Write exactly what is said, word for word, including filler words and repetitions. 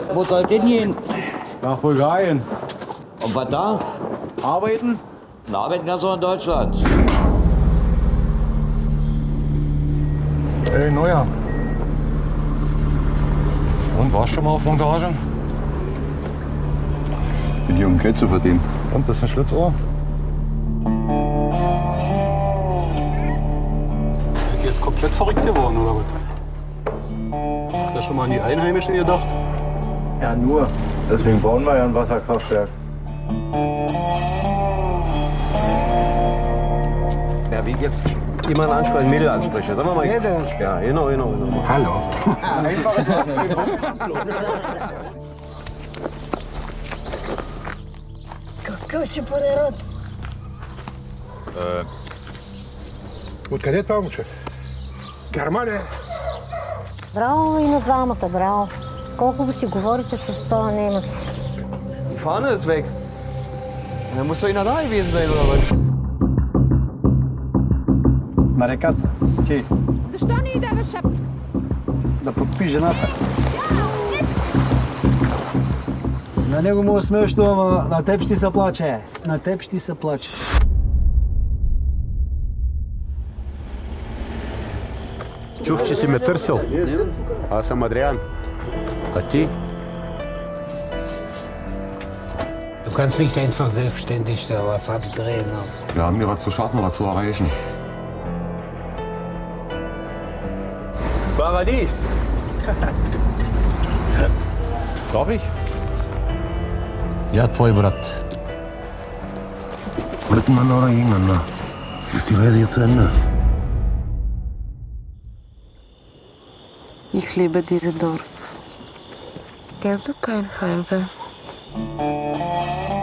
Wo soll denn hin? Nach Bulgarien. Und was da? Arbeiten? Na, arbeiten kannst du in Deutschland. Ey, Neuer. Und, warst du schon mal auf Montage? Bin hier, um Geld zu verdienen. Und, bist du ein Schlitzohr? Hier ist komplett verrückt geworden, oder was? Habt ihr schon mal an die Einheimischen gedacht? Ja, nur. Deswegen bauen wir ja ein Wasserkraftwerk. Ja, wie jetzt jemanden ansprechen, Mädel ansprechen. Sagen wir mal. Ja, ja, genau, genau, genau. Hallo. Какъв ще бъде род? Откъде това, момче? Германия. Браво и на двамата, браво. Колко го си говорите с този немец? Die Fahne ist weg. Da muss doch einer da gewesen sein, oder was? На реката. Ти. Защо не й даваш шапка? Да подпиш жената. На него му е смешно, ама на теб ще се плаче. На теб ще се плаче. Чух, че си ме търсил. Аз съм Адриан. А ти? Du kannst nicht einfach selbstständig da was abdrehen. Wir haben hier was zu schaffen, was zu erreichen. Paradies! Darf ich? Ja, твой брат. Miteinander oder gegeneinander? Ist die Reise jetzt zu Ende? Ich liebe dieses Dorf. Kennst du kein Heimweh?